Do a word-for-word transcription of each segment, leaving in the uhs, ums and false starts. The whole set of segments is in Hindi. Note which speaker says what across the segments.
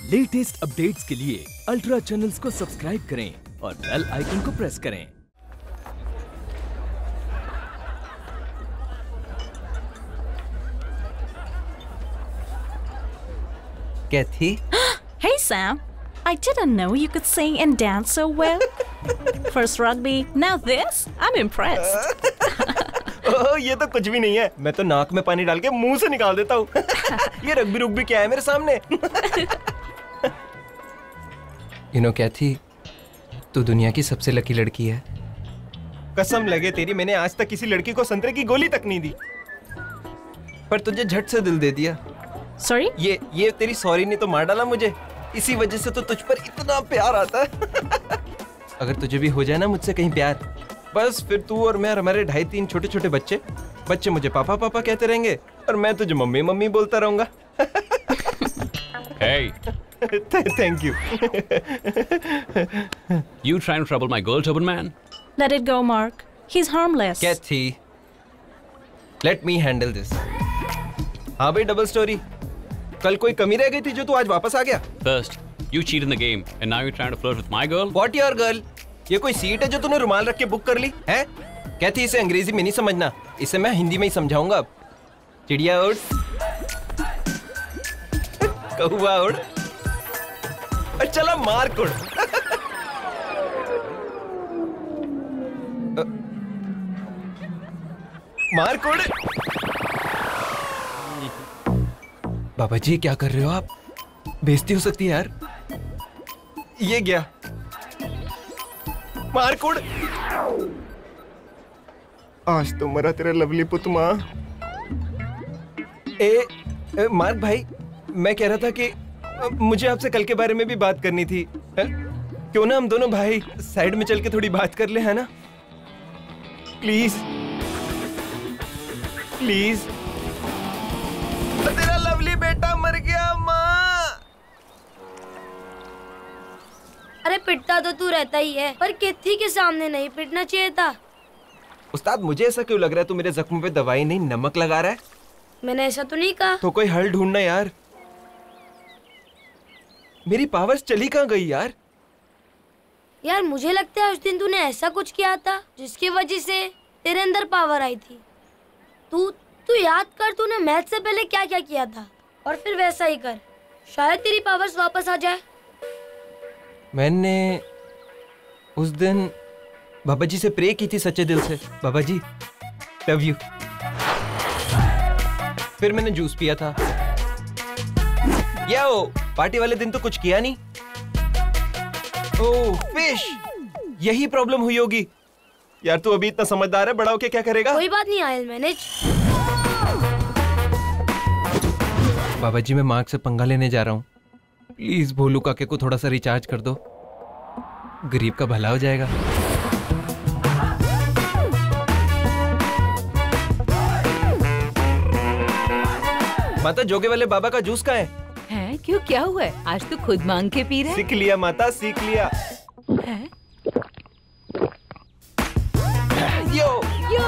Speaker 1: लेटेस्ट अपडेट्स के लिए अल्ट्रा चैनल्स को सब्सक्राइब करें और बेल आइकन को प्रेस करें।
Speaker 2: Kathy?
Speaker 3: Hey Sam, I didn't know you could sing and dance so well. First rugby, now this? I'm impressed.
Speaker 2: ओह, ये तो कुछ भी नहीं है। मैं तो नाक में पानी डाल के मुंह से निकाल देता हूँ। ये रग्बी रुग्बी क्या है मेरे सामने? You know Kathy, तू दुनिया की सबसे लकी लड़की है। कसम लगे तेरी, मैंने आज तक किसी लड़की को संतरे की गोली तक नहीं दी। पर तुझे झट से दिल दे दिया।
Speaker 3: Sorry?
Speaker 2: ये ये तेरी सॉरी ने तो मार डाला मुझे। इसी वजह से तो तुझ पर इतना प्यार आता है। अगर तुझे भी हो जाए ना मुझसे कहीं प्यार, बस फिर तू और मैं और हमारे ढाई तीन छोटे छोटे बच्चे बच्चे मुझे पापा पापा कहते रहेंगे और मैं तुझे मम्मी मम्मी बोलता रहूंगा।
Speaker 4: Hey.
Speaker 2: Thank you.
Speaker 4: You trying to trouble my girl, Turban Man?
Speaker 3: Let it go, Mark. He's harmless.
Speaker 2: Kathy, let me handle this. हाँ भाई, डबल स्टोरी। कल कोई कमी रह गई थी जो तू आज वापस आ गया?
Speaker 4: First, you cheated in the game, and now you're trying to flirt with my girl?
Speaker 2: What your girl? ये कोई सीट है जो तूने रुमाल रख के बुक कर ली है? कहती इसे अंग्रेजी में नहीं समझना, इसे मैं हिंदी में ही समझाऊंगा अब। चिड़िया उड़, कौवा उड़, और चला मार कुड़। मार कुड़। बाबा जी क्या कर रहे हो आप? बेइज्जती हो सकती है यार। ये गया मार कुड़। आज तो मरा तेरा लवली पुत माँ। ए, ए मार्क भाई, मैं कह रहा था कि मुझे आपसे कल के बारे में भी बात करनी थी। है? क्यों ना हम दोनों भाई साइड में चल के थोड़ी बात कर ले, है ना? Please please. तेरा लवली बेटा मर गया माँ।
Speaker 5: अरे पिटता तो तू रहता ही है, पर कित्ती के सामने नहीं पिटना चाहिए था।
Speaker 2: उस्ताद, मुझे ऐसा क्यों लग रहा है तू मेरे जख्म पे दवाई नहीं नमक लगा रहा है?
Speaker 5: मैंने ऐसा तो नहीं कहा।
Speaker 2: तो कोई हल ढूंढना यार। मेरी पावर्स चली कहाँ गई यार?
Speaker 5: यार मुझे लगता है उस दिन तूने ऐसा कुछ किया था जिसकी वजह से तेरे अंदर पावर आई थी। तू तू याद कर, तूने मैच से पहले क्या क्या किया था और फिर वैसा ही कर, शायद तेरी पावर्स वापस आ जाए।
Speaker 2: मैंने उस दिन बाबा जी से प्रे की थी सच्चे दिल से, बाबा जी लव यू। फिर मैंने जूस पिया था। या ओ, पार्टी वाले दिन तो कुछ किया नहीं। ओह फिश, यही प्रॉब्लम हुई होगी। यार तू अभी इतना समझदार है, बड़ा होके क्या करेगा?
Speaker 5: कोई बात नहीं, आई मैनेज।
Speaker 2: बाबा जी मैं मार्क से पंगा लेने जा रहा हूँ, प्लीज भोलू काके को थोड़ा सा रिचार्ज कर दो, गरीब का भला हो जाएगा। माता, जोगे वाले बाबा का जूस कहाँ है?
Speaker 6: है? क्यों, क्या हुआ है? आज तो खुद मांग के पी रहे?
Speaker 2: सीख लिया माता, सीख लिया।
Speaker 6: है?
Speaker 2: Yo
Speaker 6: yo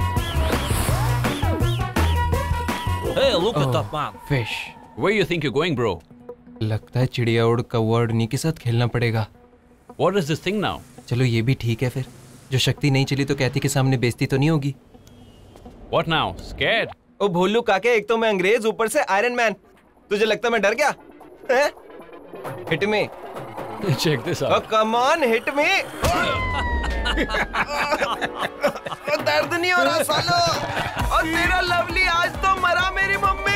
Speaker 4: Hey, look at that man.
Speaker 2: Fish.
Speaker 4: Where you think you're going, bro?
Speaker 2: लगता है चिड़िया उड़ कौवा उड़नी के साथ खेलना पड़ेगा।
Speaker 4: What is this thing now?
Speaker 2: चलो ये भी ठीक है फिर। जो शक्ति नहीं चली तो कहती के सामने बेइज्जती तो नहीं होगी।
Speaker 4: What now? Scared?
Speaker 2: ओ भोलू काके, एक तो मैं अंग्रेज, ऊपर से आयरन मैन। तुझे लगता मैं डर गया? Hit me.
Speaker 4: Check this
Speaker 2: Oh,
Speaker 4: out.
Speaker 2: come on, hit me. दर्द नहीं हो रहा सालो। और तेरा लवली आज तो मरा मेरी मम्मी।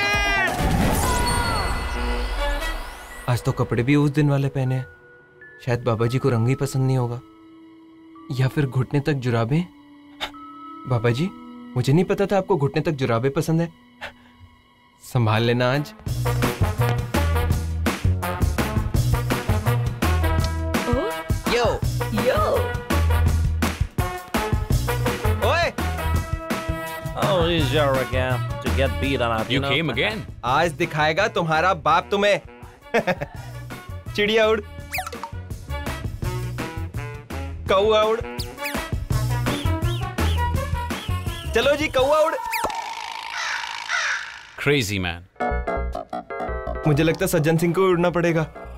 Speaker 2: आज तो कपड़े भी उस दिन वाले पहने हैं। शायद बाबा जी को रंग ही पसंद नहीं होगा, या फिर घुटने तक जुराबें। बाबा जी, मुझे नहीं पता था आपको घुटने तक जुराबें पसंद है। संभाल लेना आज। यो
Speaker 6: यो
Speaker 2: ओए,
Speaker 7: Oh, he's here again to get beaten up.
Speaker 4: You
Speaker 7: know?
Speaker 4: came again?
Speaker 2: आज दिखाएगा तुम्हारा बाप तुम्हें। चिड़िया उड़, कौवा उड़, चलो जी कौवा उड़।
Speaker 4: Crazy man.
Speaker 2: मुझे लगता है सज्जन सिंह को उड़ना पड़ेगा।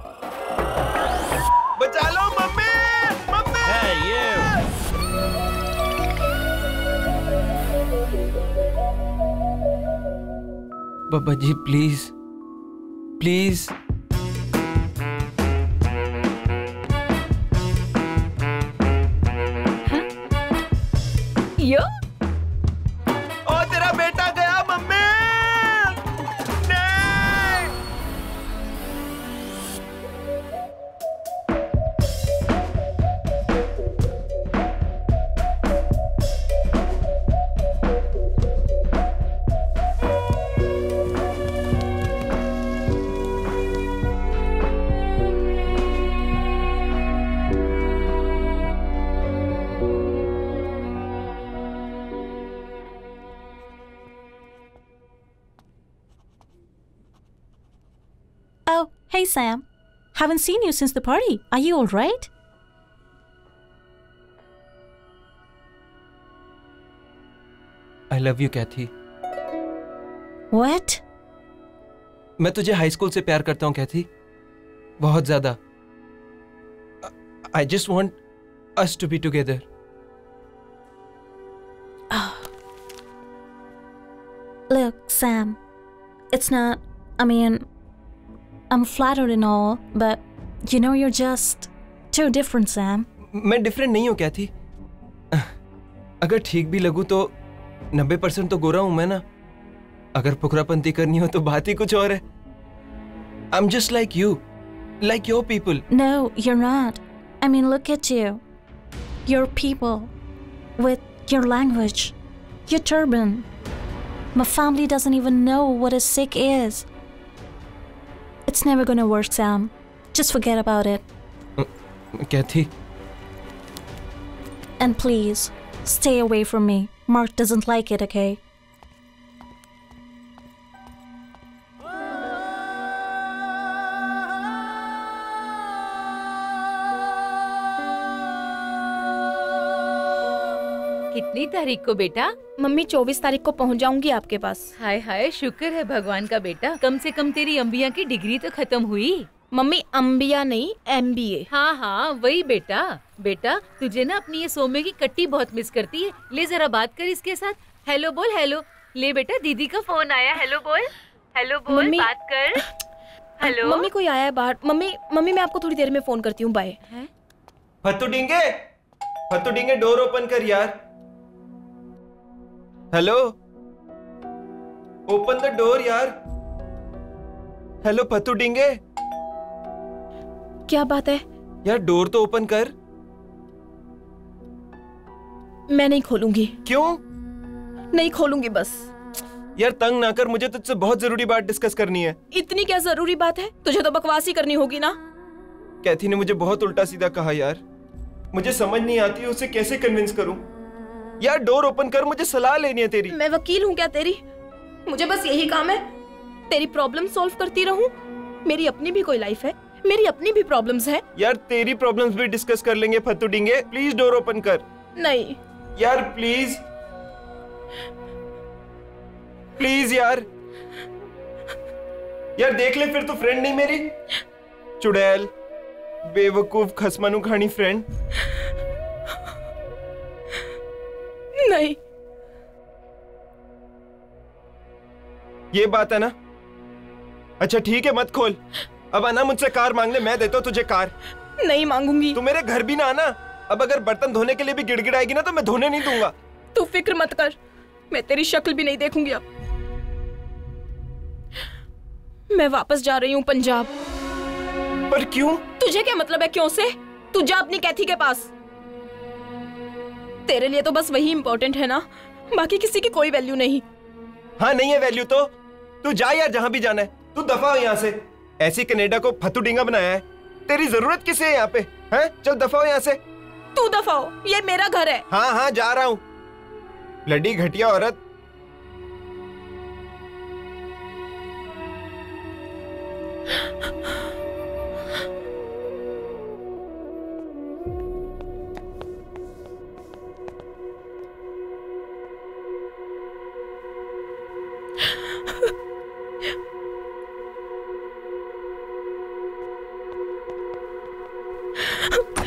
Speaker 2: पापा जी प्लीज प्लीज।
Speaker 6: यो
Speaker 2: ओ तेरा बेटा गया मम्मी। नहीं।
Speaker 3: Oh, hey Sam. Haven't seen you since the party. Are you all right?
Speaker 2: I love you, Kaithi.
Speaker 3: What?
Speaker 2: मैं तुझे हाई स्कूल से प्यार करता हूँ कैथी, बहुत ज्यादा। I just want us to be together.
Speaker 3: Look, Sam. It's not. I mean, I'm flattered and all, but you know you're just too different, Sam.
Speaker 2: मैं डिफरेंट नहीं हूँ कैथी। अगर ठीक भी लगूं तो नब्बे परसेंट तो गोरा हूं मैं ना। अगर पुखरापंती करनी हो तो बात ही कुछ और है। I'm just like you, like your people.
Speaker 3: No, you're not. I mean, look at you. You're people with your language, your turban. My family doesn't even know what a Sikh is. It's never gonna work, Sam. Just forget about it.
Speaker 2: Kaithi,
Speaker 3: And please, stay away from me. Mark doesn't like it, okay?
Speaker 6: कितनी तारीख को बेटा?
Speaker 8: मम्मी चौबीस तारीख को पहुंच जाऊंगी आपके पास।
Speaker 6: हाय हाय, शुक्र है भगवान का बेटा, कम से कम तेरी अम्बिया की डिग्री तो खत्म हुई।
Speaker 8: मम्मी अम्बिया नहीं, एम बी ए।
Speaker 6: हाँ हाँ वही बेटा। बेटा तुझे ना अपनी ये सोमे की कट्टी बहुत मिस करती है। ले जरा बात कर इसके साथ। हेलो बोल, हेलो। ले बेटा दीदी का फोन आया। हेलो बोल, हेलो बोल,
Speaker 8: मम्मी-
Speaker 6: बात कर। हेलो
Speaker 8: मम्मी कोई आया है बाहर। मम्मी मम्मी मैं आपको थोड़ी देर में फोन करती हूँ, bye.
Speaker 2: Fattu Dinge, Fattu Dinge door open कर यार। हेलो, ओपन द डोर यार। हेलो फत्तू डिंगे।
Speaker 8: क्या बात है?
Speaker 2: यार डोर तो ओपन कर।
Speaker 8: मैं नहीं खोलूंगी।
Speaker 2: क्यों?
Speaker 8: नहीं खोलूंगी बस।
Speaker 2: यार तंग ना कर, मुझे तुझसे बहुत जरूरी बात डिस्कस करनी है।
Speaker 8: इतनी क्या जरूरी बात है? तुझे तो बकवास ही करनी होगी ना।
Speaker 2: कैथी ने मुझे बहुत उल्टा सीधा कहा यार, मुझे समझ नहीं आती उसे कैसे कन्विंस करूं। यार डोर ओपन कर, मुझे सलाह लेनी है तेरी।
Speaker 8: मैं वकील हूँ क्या तेरी? मुझे बस यही काम है, तेरी प्रॉब्लम सॉल्व करती रहूं। मेरी अपनी भी कोई लाइफ है, मेरी अपनी भी प्रॉब्लम्स है।
Speaker 2: यार तेरी प्रॉब्लम्स भी डिस्कस कर लेंगे Fattu Dinge. Please door open कर।
Speaker 8: नहीं
Speaker 2: यार प्लीज प्लीज यार। यार देख ले फिर, तू फ्रेंड नहीं मेरी, चुड़ैल, बेवकूफ, खसमानू खानी फ्रेंड।
Speaker 8: नहीं,
Speaker 2: ये बात है ना? अच्छा ठीक है, मत खोल। अब आना मुझसे कार मांगने, मैं देता हूँ तुझे कार।
Speaker 8: नहीं मांगूंगी।
Speaker 2: तू मेरे घर भी ना आना। अब अगर बर्तन धोने के लिए भी गिड़गिड़ाएगी ना तो मैं धोने नहीं दूंगा।
Speaker 8: तू फिक्र मत कर, मैं तेरी शक्ल भी नहीं देखूंगी अब। मैं वापस जा रही हूँ पंजाब।
Speaker 2: पर क्यों?
Speaker 8: तुझे क्या मतलब है क्यों से? तू जा अपनी कैथी के पास। तेरे लिए तो बस वही इंपॉर्टेंट है ना, बाकी किसी की कोई वैल्यू नहीं।
Speaker 2: हाँ नहीं है वैल्यू तो तू जा यार, जहां भी जाना है। तू दफा हो यहाँ से। ऐसी कनाडा को फत्तू डिंगा बनाया है। तेरी जरूरत किसे है यहाँ पे? हैं? चल दफा हो यहाँ से।
Speaker 8: तू दफा हो, ये मेरा घर है।
Speaker 2: हाँ हाँ जा रहा हूँ। लड़ी घटिया औरत।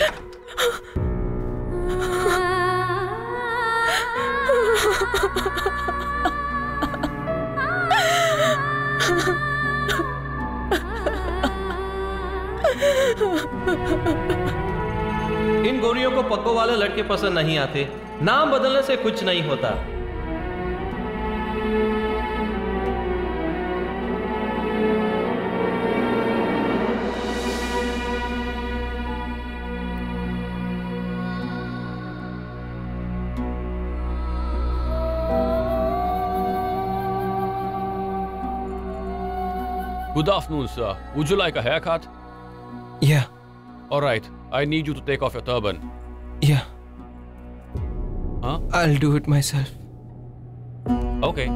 Speaker 8: Ha ha ha!
Speaker 7: इन गोरियों को पग्गों वाले लड़के पसंद नहीं आते। नाम बदलने से कुछ नहीं होता।
Speaker 4: Good afternoon, sir. Would you like a haircut?
Speaker 2: Yeah,
Speaker 4: All right. I need you to take off your turban.
Speaker 2: yeah.
Speaker 4: Huh?
Speaker 2: I'll do it myself.
Speaker 4: Okay.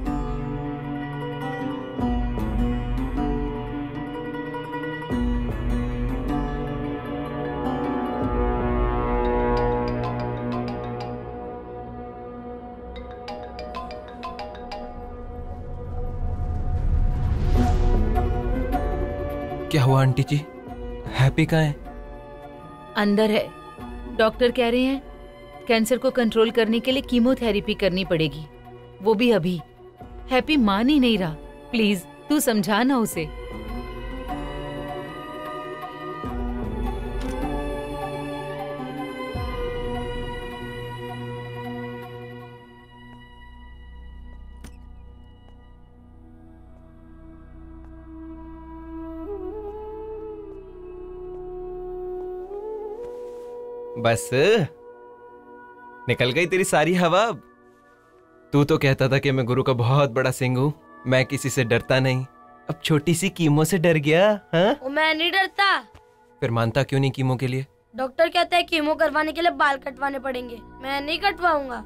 Speaker 2: क्या हुआ आंटी जी? हैप्पी कहाँ है?
Speaker 6: अंदर है। डॉक्टर कह रहे हैं कैंसर को कंट्रोल करने के लिए कीमोथेरेपी करनी पड़ेगी, वो भी अभी। हैप्पी मान ही नहीं रहा। प्लीज तू समझा ना उसे।
Speaker 2: बस निकल गई तेरी सारी हवा। अब तू तो कहता था कि मैं गुरु का बहुत बड़ा सिंह हूँ, मैं किसी से डरता नहीं। अब छोटी सी कीमो से डर गया? हाँ?
Speaker 5: वो मैं नहीं डरता।
Speaker 2: फिर मानता क्यों नहीं कीमो के लिए?
Speaker 5: डॉक्टर कहता है कीमो करवाने के लिए बाल कटवाने पड़ेंगे, मैं नहीं कटवाऊंगा।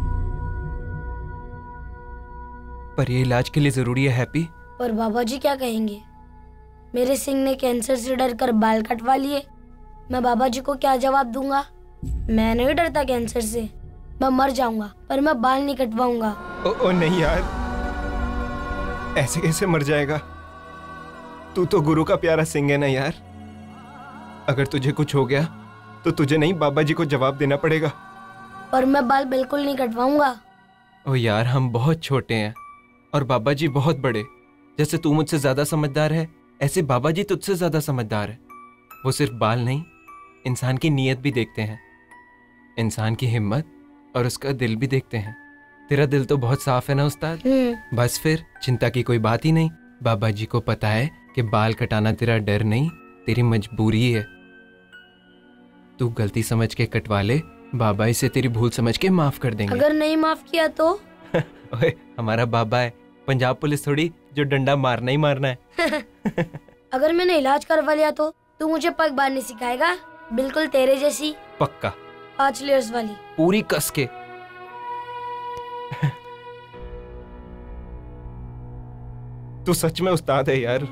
Speaker 2: पर ये इलाज के लिए जरूरी है हैप्पी।
Speaker 5: पर बाबा जी क्या कहेंगे? मेरे सिंह ने कैंसर से डर कर बाल कटवा लिए, मैं बाबा जी को क्या जवाब दूंगा? मैं नहीं डरता कैंसर से, मैं मर जाऊंगा पर मैं बाल नहीं कटवाऊंगा।
Speaker 2: ओ, ओ नहीं यार, ऐसे कैसे मर जाएगा? तू तो गुरु का प्यारा सिंह है ना यार। अगर तुझे कुछ हो गया तो तुझे नहीं बाबा जी को जवाब देना पड़ेगा।
Speaker 5: पर मैं बाल बिल्कुल नहीं कटवाऊंगा।
Speaker 2: ओ यार, हम बहुत छोटे हैं और बाबा जी बहुत बड़े। जैसे तू मुझसे ज्यादा समझदार है, ऐसे बाबा जी तुझसे ज्यादा समझदार है। वो सिर्फ बाल नहीं, इंसान की नीयत भी देखते हैं, इंसान की हिम्मत और उसका दिल भी देखते हैं। तेरा दिल तो बहुत साफ है ना उस्ताद। बस फिर चिंता की कोई बात ही नहीं। बाबा जी को पता है कि बाल कटाना तेरा डर नहीं, तेरी मजबूरी है। तू गलती समझ के कटवा ले, बाबा इसे तेरी भूल समझ के माफ कर देंगे।
Speaker 5: अगर नहीं माफ किया तो?
Speaker 2: ओए, हमारा बाबा है, पंजाब पुलिस थोड़ी जो डंडा मारना ही मारना है।
Speaker 5: अगर मैंने इलाज करवा लिया तो तू मुझे पग बांधनी सिखाएगा, बिल्कुल तेरे जैसी।
Speaker 2: पक्का,
Speaker 5: पांच लेयर्स वाली,
Speaker 2: पूरी कस के। तू सच में उस्ताद है यार।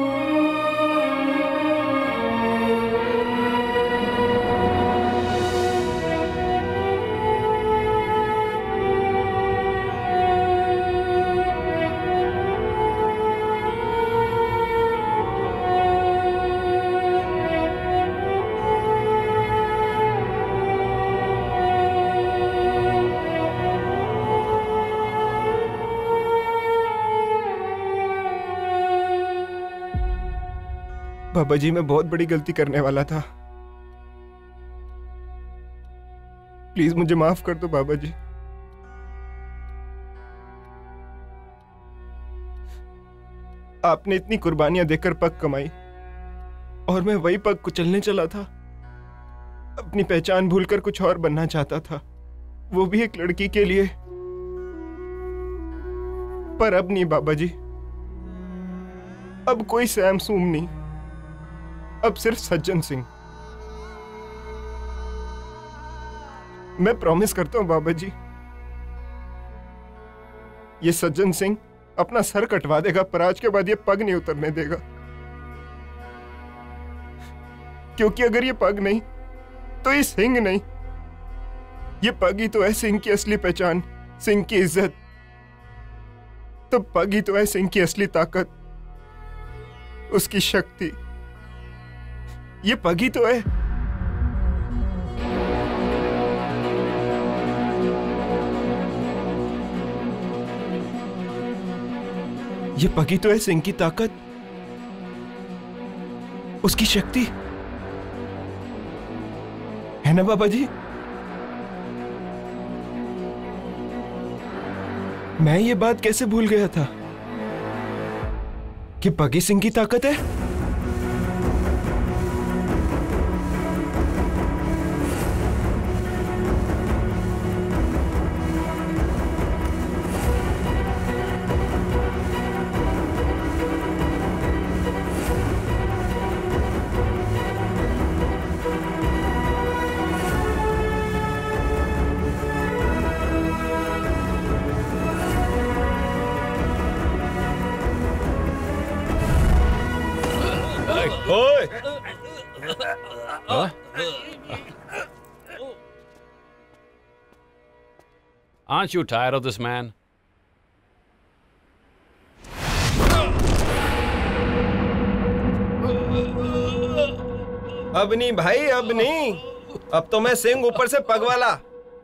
Speaker 2: बाबा जी, मैं बहुत बड़ी गलती करने वाला था। प्लीज मुझे माफ कर दो बाबा जी। आपने इतनी कुर्बानियां देकर पग कमाई और मैं वही पग कुचलने चला था। अपनी पहचान भूलकर कुछ और बनना चाहता था, वो भी एक लड़की के लिए। पर अब नहीं बाबा जी, अब कोई सैम सूम नहीं, अब सिर्फ सज्जन सिंह। मैं प्रॉमिस करता हूं बाबा जी, ये सज्जन सिंह अपना सर कटवा देगा पर आज के बाद ये पग नहीं उतरने देगा। क्योंकि अगर ये पग नहीं तो ये सिंह नहीं। ये पग ही तो है सिंह की असली पहचान, सिंह की इज्जत। तो पग ही तो है सिंह की असली ताकत, उसकी शक्ति। ये पग ही तो है। ये पग ही तो है सिंह की ताकत, उसकी शक्ति। है ना बाबा जी? मैं ये बात कैसे भूल गया था कि पगी सिंह की ताकत है। ओए!
Speaker 4: Aren't you tired of this man?
Speaker 2: अब नहीं भाई, अब नहीं। अब तो मैं सिंह, ऊपर से पग वाला।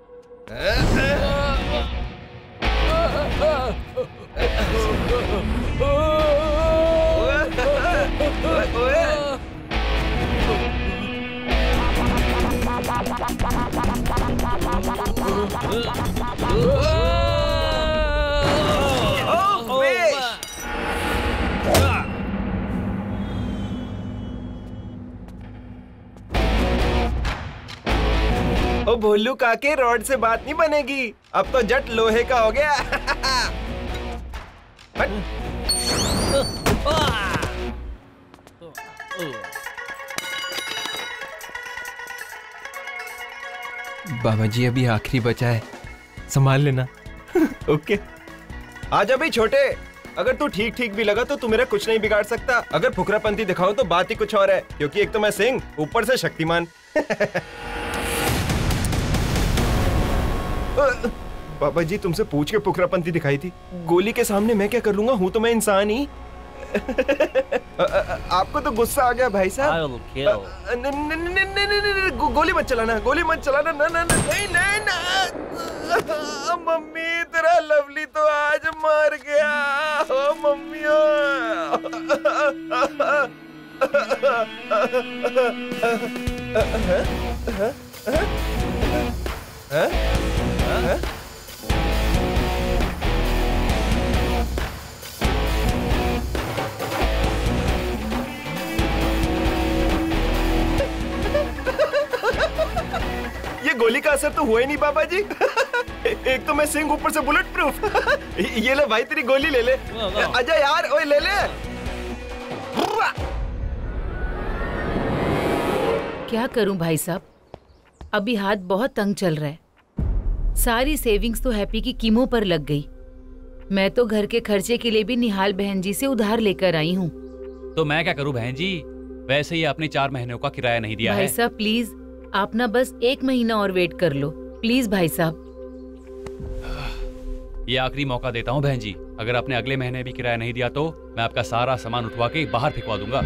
Speaker 2: ओ भोलू काके, रॉड से बात नहीं बनेगी। अब तो जट लोहे का हो गया। बाबा जी अभी आखिरी बचा है, संभाल लेना। ओके। आजा भाई छोटे, अगर तू ठीक ठीक भी लगा तो तू मेरा कुछ नहीं बिगाड़ सकता। अगर फुकरापंती दिखाऊं तो बात ही कुछ और है, क्योंकि एक तो मैं सिंह, ऊपर से शक्तिमान। बाबा जी तुमसे पूछ के फुकरापंती दिखाई थी, गोली के सामने मैं क्या कर लूंगा? हूं तो मैं इंसान ही। आपको तो गुस्सा आ गया भाई साहब। गोली मत चलाना, गोली मत चलाना। ना ना नहीं नहीं ना। मम्मी तेरा लवली तो आज मर गया। ओ मम्मी ये गोली का असर तो हुआ ही नहीं बाबा जी। एक तो मैं सिंह, ऊपर से बुलेट प्रूफ। ये ले भाई तेरी गोली ले ले। आजा यार, ओए ले ले।
Speaker 6: क्या करूं भाई साहब, अभी हाथ बहुत तंग चल रहा है। सारी सेविंग्स तो हैप्पी की कीमो पर लग गई। मैं तो घर के खर्चे के लिए भी निहाल बहन जी से उधार लेकर आई हूँ।
Speaker 4: तो मैं क्या करूं बहन जी, वैसे ही आपने चार महीनों का किराया नहीं दिया
Speaker 6: भाई
Speaker 4: है।
Speaker 6: भाई साहब प्लीज, आप ना बस एक महीना और वेट कर लो प्लीज भाई साहब।
Speaker 4: ये आखिरी मौका देता हूँ बहन जी, अगर आपने अगले महीने भी किराया नहीं दिया तो मैं आपका सारा सामान उठवा के बाहर फेंकवा दूंगा।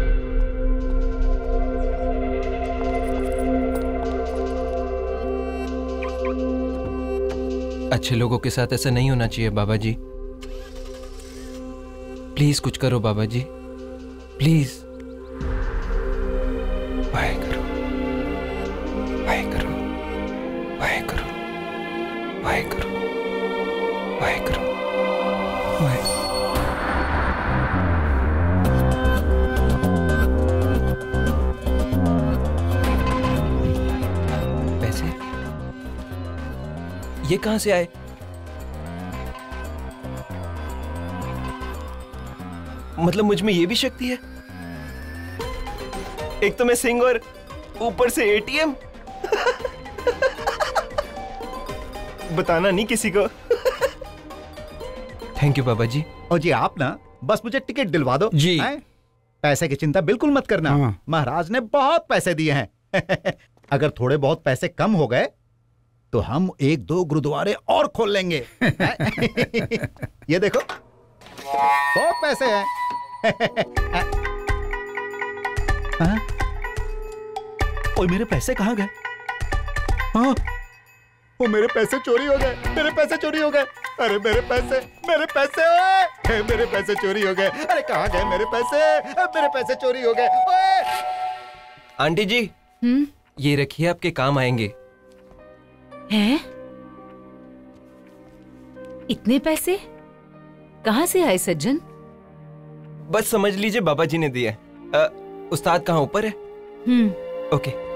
Speaker 2: अच्छे लोगों के साथ ऐसा नहीं होना चाहिए बाबा जी। प्लीज कुछ करो बाबा जी, प्लीज। वाहे करो, वाहे करो, वाहे करो, वाहे करो, वाहे करो, वाहे। पैसे ये कहां से आए? मतलब मुझ में ये भी शक्ति है? एक तो मैं सिंह और ऊपर से एटीएम। बताना नहीं किसी को। Thank you Baba ji.
Speaker 9: और जी आप ना बस मुझे टिकट दिलवा दो
Speaker 2: जी।
Speaker 9: हैं? पैसे की चिंता बिल्कुल मत करना, महाराज ने बहुत पैसे दिए हैं। अगर थोड़े बहुत पैसे कम हो गए तो हम एक दो गुरुद्वारे और खोल लेंगे। ये देखो बहुत पैसे हैं। हाँ? ओए मेरे पैसे कहाँ गए? हाँ, वो मेरे पैसे चोरी हो गए, मेरे पैसे चोरी हो गए। अरे मेरे पैसे, मेरे पैसे, ओए मेरे पैसे चोरी हो गए। अरे कहाँ गए मेरे पैसे? मेरे पैसे चोरी हो गए। ओए
Speaker 2: आंटी जी,
Speaker 6: हम्म
Speaker 2: ये रखिए, आपके काम आएंगे।
Speaker 6: हैं? इतने पैसे कहाँ से आए सज्जन?
Speaker 2: बस समझ लीजिए बाबा जी ने दिए। अ, उस्ताद कहाँ ऊपर है?
Speaker 6: हम्म।
Speaker 2: ओके।